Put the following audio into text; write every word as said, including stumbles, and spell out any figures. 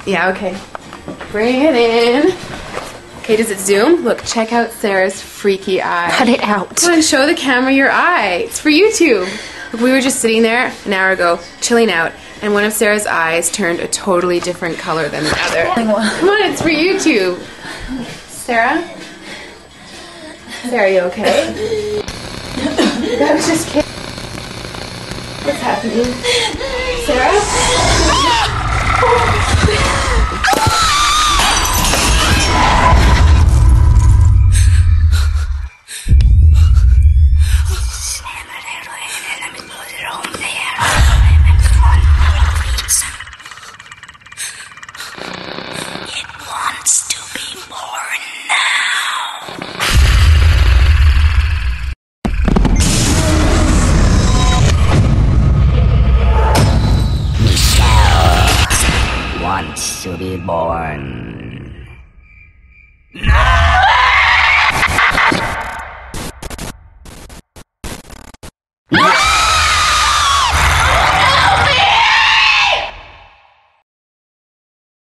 Yeah, okay. Bring it in. Okay, does it zoom? Look, check out Sarah's freaky eye. Cut it out. Come on, show the camera your eye. It's for YouTube. Look, we were just sitting there an hour ago, chilling out, and one of Sarah's eyes turned a totally different color than the other. Come on, it's for YouTube. Sarah? Sarah, are you okay? That was just kidding. What's happening? Sarah? Wants to be born. No!